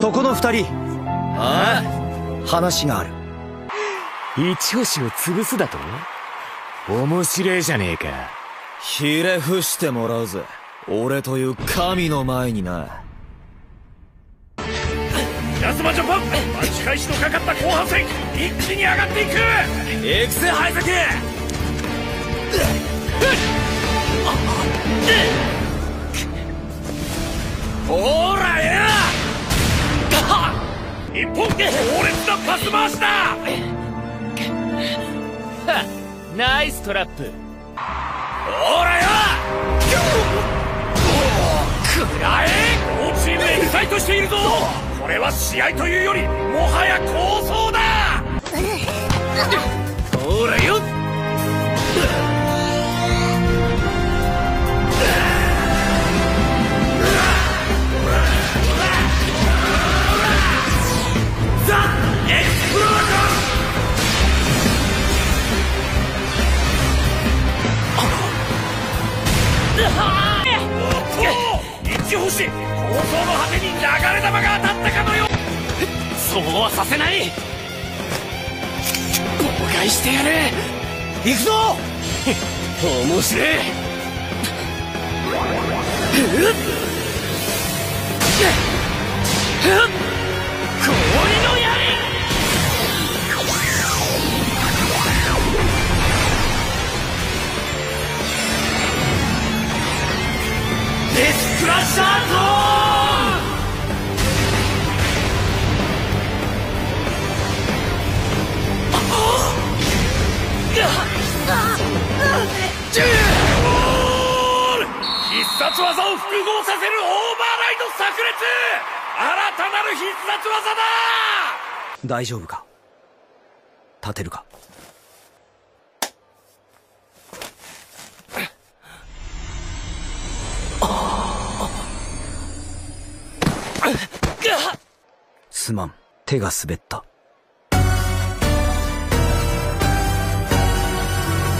そこの二人、 あ話がある。 一星を潰すだと？面白えじゃねえか。 ひれ伏してもらうぜ、俺という神の前にな。 稲妻ジャパン、巻き返しのかかった後半戦、一気に上がっていく。 行くぜハイザキ。ほらや一本強烈なパス回しだ。 ナイストラップ。 ほらよくらえ。両チームエキサイトしているぞ。これは試合というよりもはや抗争だ。ほらよ一星、構想の果てに流れ弾が当たったかのよう。そうはさせない。妨害してやる。 行くぞ。 面白え。氷の槍。デスクラッシャーゾーン。必殺技を複合させるオーバーライド炸裂。新たなる必殺技だ。 大丈夫か？立てるか？すまん、手が滑った。